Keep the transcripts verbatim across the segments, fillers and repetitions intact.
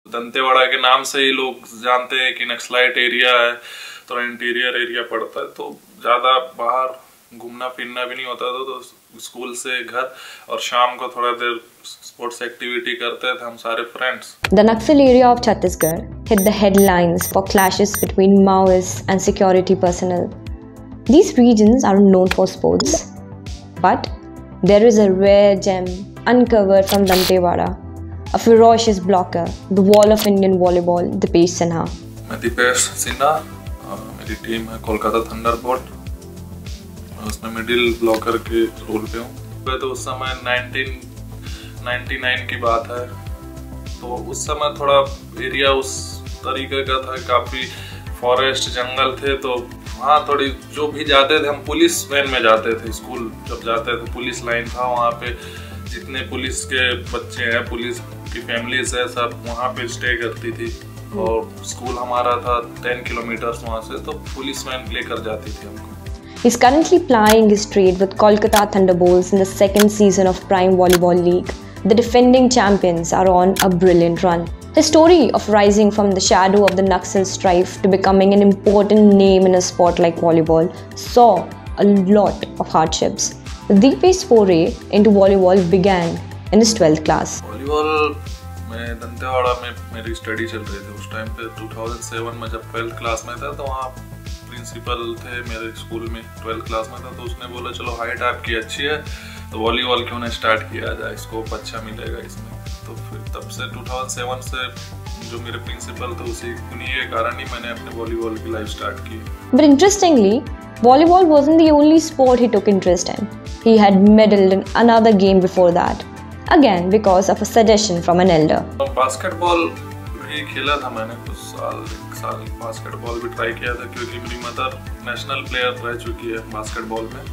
दंतेवाड़ा के नाम से ही लोग जानते हैं कि नक्सलाइट एरिया है, थोड़ा इंटीरियर एरिया पड़ता है, तो ज़्यादा बाहर घूमना फिरना भी नहीं होता था। तो स्कूल से घर और शाम को थोड़ा देर स्पोर्ट्स एक्टिविटी करते थे हम सारे friends. The Naxal area of Chhattisgarh hit the headlines for clashes between Maoists and security personnel. These regions are known for sports, but there is a rare gem uncovered from Dantewada, a ferocious blocker, the wall of Indian volleyball, Dipesh Sinha. मैं दीपेश सिन्हा, मेरी team है Kolkata Thunderbolt, उसमें middle blocker के role पे हूँ। तो उस समय नाइनटीन नाइंटी नाइन की बात है, तो उस समय थोड़ा एरिया उस तरीके का था, काफ़ी फॉरेस्ट जंगल थे, तो वहाँ थोड़ी जो भी जाते थे हम पुलिस वैन में जाते थे। स्कूल जब जाते थे पुलिस लाइन था, वहाँ पे जितने पुलिस के बच्चे हैं, पुलिस की फैमिलीज है, सब वहाँ पे स्टे करती थी। और स्कूल हमारा था टेन किलोमीटर्स वहाँ से, तो पुलिस वैन लेकर जाती थी हमको। He's currently plying his trade with Kolkata Thunderbolts in the second season of Prime Volleyball League. The defending champions are on a brilliant run. His story of rising from the shadow of the Naxal strife to becoming an important name in a sport like volleyball saw a lot of hardships. Deepesh's foray into volleyball began in his twelfth class. Volleyball में दंतेवाड़ा में मेरी study चल रही थी उस time पे। Two thousand seven में जब ट्वेल्थ क्लास में था, तो वहाँ प्रिंसिपल थे मेरे स्कूल में, ट्वेल्थ क्लास में था, तो उसने बोला चलो हाइट आपकी अच्छी है तो वॉलीबॉल क्यों ना स्टार्ट किया जाए, स्कोप अच्छा मिलेगा इसमें। तो फिर तब से टू थाउजेंड सेवन से जो मेरे प्रिंसिपल थे उसी उन्हीं के कारण ही मैंने अपने वॉलीबॉल की लाइफ स्टार्ट की। But interestingly, volleyball wasn't the only sport he took interest in. He had meddled in another game before that, again because of a suggestion from an elder. Basketball भी खेला था मैंने कुछ साल, एक साल बास्केटबॉल भी ट्राई किया था, क्योंकि मेरी मदर नेशनल प्लेयर रह चुकी है बास्केटबॉल में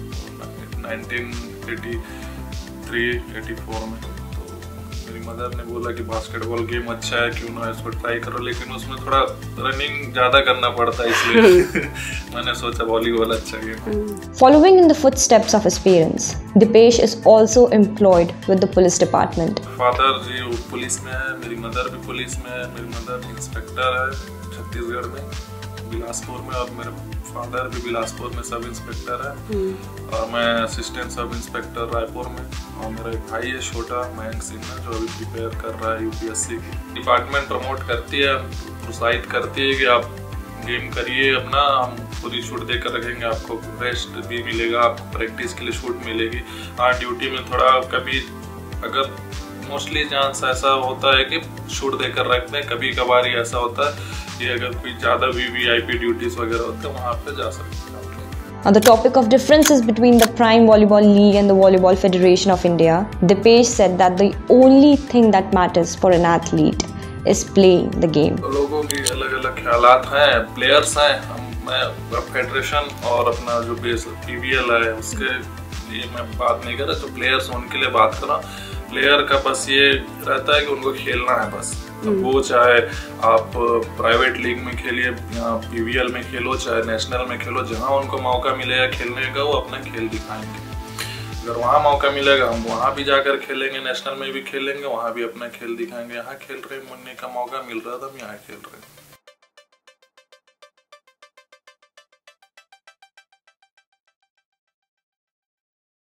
nineteen eighty three eighty four में। तो मेरी मदर ने बोला कि बास्केटबॉल गेम अच्छा है, क्यों ना इसको ट्राई करो, लेकिन उसमें थोड़ा रनिंग ज़्यादा करना पड़ता है, इसलिए मैंने सोचा वॉलीबॉल अच्छा गेम है। Following in the footsteps of his parents, Dipesh is also employed with the police department. Father ji police में है, मेरी मदर भी पुलिस में है। मेरी मदर इंस्पेक्टर है छत्तीसगढ़ में, बिलासपुर में, और मेरे फादर भी बिलासपुर में सब इंस्पेक्टर है, और मैं असिस्टेंट सब इंस्पेक्टर रायपुर में। और मेरा एक भाई है छोटा मयंक सिन्हा, जो अभी प्रिपेयर कर रहा है यूपीएससी की। डिपार्टमेंट प्रमोट करती है, प्रोत्साहित करती है कि आप गेम करिए अपना, हम पूरी छूट देकर रखेंगे, आपको रेस्ट भी मिलेगा, आपको प्रैक्टिस के लिए छूट मिलेगी। हाँ, ड्यूटी में थोड़ा कभी अगर मोस्टली चांस ऐसा होता है कि छूट देकर रखते हैं, कभी कभार ही ऐसा होता है कि अगर कोई ज़्यादा वीवीआईपी ड्यूटीज वगैरह होते हैं वहाँ पे जा सकते हैं। On the topic of differences between the Prime Volleyball League and the Volleyball Federation of India, Dipesh said that the only thing that matters for an athlete is playing the game. लोगों की अलग अलग ख्यालात हैं, players हैं, हम मैं federation और अपना जो बेस पीवीएल है उसके लिए मैं बात नहीं कर रहा, जो प्लेयर्स उनके लिए बात कर रहा हूँ। प्लेयर का बस ये रहता है कि उनको खेलना है बस, तो वो चाहे आप प्राइवेट लीग में खेलिए या पीवीएल में खेलो, चाहे नेशनल में खेलो, जहाँ उनको मौका मिलेगा खेलने का वो अपना खेल दिखाएंगे। अगर वहाँ मौका मिलेगा हम वहाँ भी जाकर खेलेंगे, नेशनल में भी खेलेंगे, वहाँ भी अपना खेल दिखाएंगे। यहाँ खेल रहे, मुन्ने का मौका मिल रहा था, हम यहाँ खेल रहे हैं।